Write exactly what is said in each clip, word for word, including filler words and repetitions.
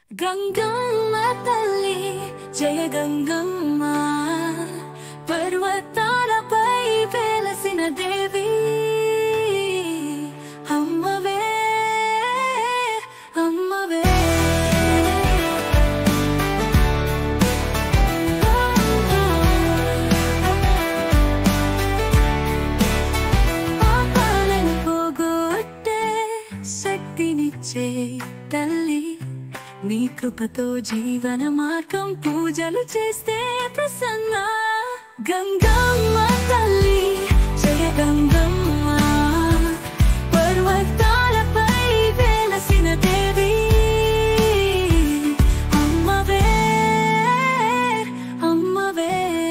గంగమ్మ తల్లి జయ గంగమ్మ, పర్వతాలపై వెలసిన దేవి అమ్మవే అమ్మవే. పాపాలను పోగొట్టే శక్తినిచ్చే తల్లి, నీ కృపతో జీవన మార్గం పూజలు చేస్తే ప్రసన్న. గంగమ్మ తల్లి జయ గంగమ్మ, పర్వతాలపై వెలసిన దేవి అమ్మవే అమ్మవే.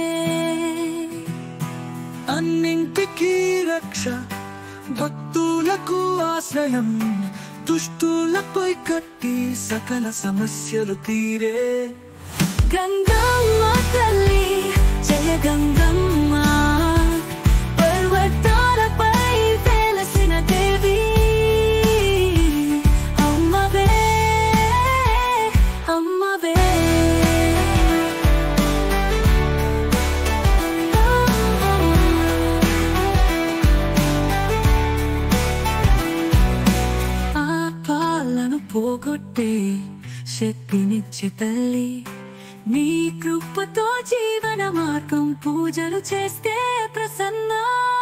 అన్నింటికీ రక్ష, భక్తులకు ఆశ్రయం, దుష్టులపై కట్టి సకల సమస్యలు తీరే. గంగమ్మ తల్లి జయ గంగమ్మ, పర్వతాలపై వెలసిన దేవి అమ్మవే అమ్మవే. పోగొట్టే శక్తినిచ్చే తల్లి, నీ కృపతో జీవన మార్గం పూజలు చేస్తే ప్రసన్న.